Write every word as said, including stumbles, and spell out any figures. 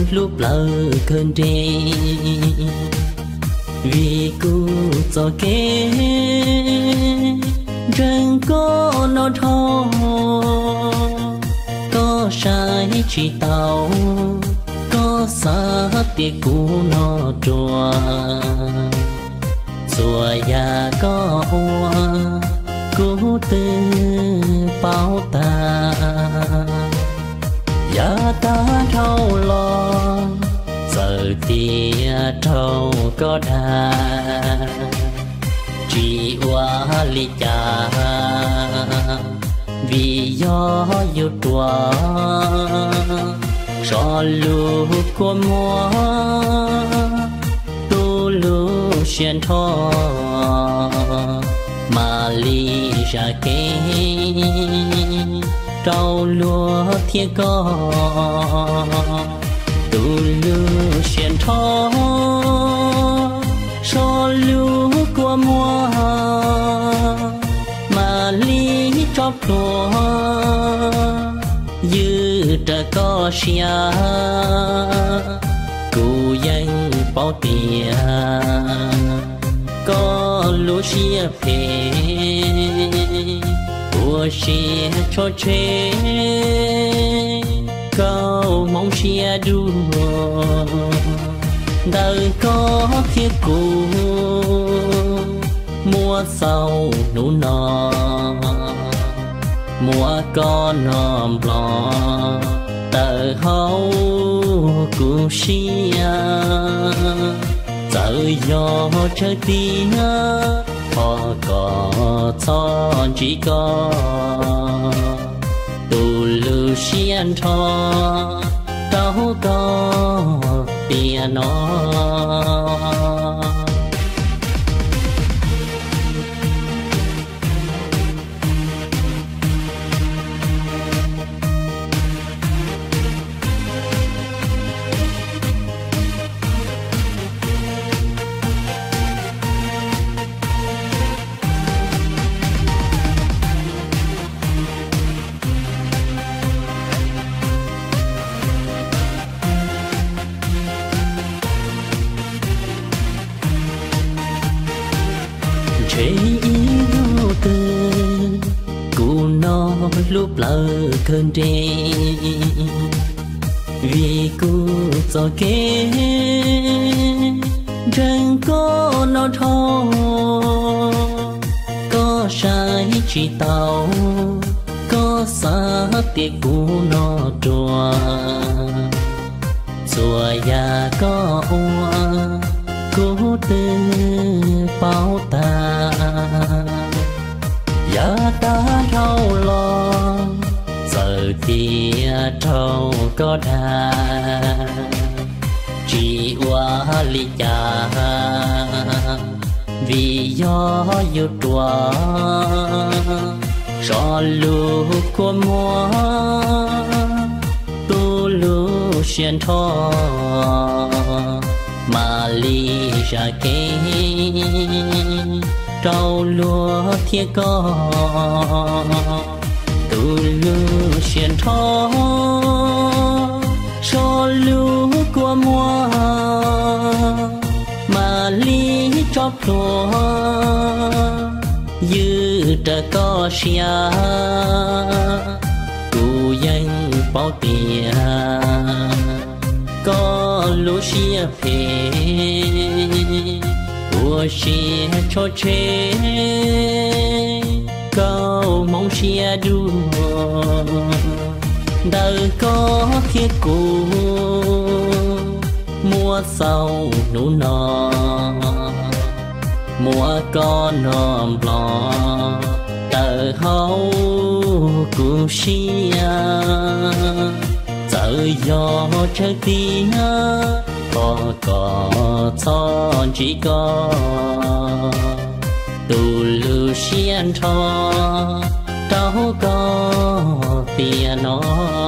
lúc lỡ cơn đê vì cô cho kế rừng có nó thô có sai chỉ tàu có xa tiệc cũ nó trùa chùa già có hoa cố tư bao ta giá ta thâu lo giờ thì thâu có đà chỉ qua ly trà vì gió yêu tua cho lũ của mùa tu lũ xuyên thọ mà ly ra kế trâu lúa thiên co tu lũ xuyên thọ cho lũ của mùa mà ly chóp lúa dư ta có xia cụ dân bao tiền có lúa xia phê của xia cho chế câu mong xia đua đời có thiết cụ mua sau nụ nọ mùa con nòm lò tờ hấu cụ xia giờ gió trời tiếng họ có son chỉ có tu lưu xiên thọ đâu có piano yêu từ cụ nó lúc lỡ cơn đê vì cụ cho kế rừng có nó thô có sai chỉ tàu có xa tiệc cũ nó trùa chùa già có hoa cố tư bao ta giá ta thâu lo giờ thì thâu có đà chỉ qua ly trà vì gió yêu tua cho lũ của mùa tu lũ xuyên thọ mà ly ra kế trâu lúa thiên co tu lũ xuyên thọ cho lũ của mùa mà ly chóp lúa dư ta có xia cụ dân bao tiền có lúa xia phê của xia cho chế câu mong xia đua đời có thiết cụ mua sau nụ nọ mua con nòm lò tờ hấu cụ xia giờ gió trời tiếng có có son chỉ có tu lưu xiên thọ đâu có piano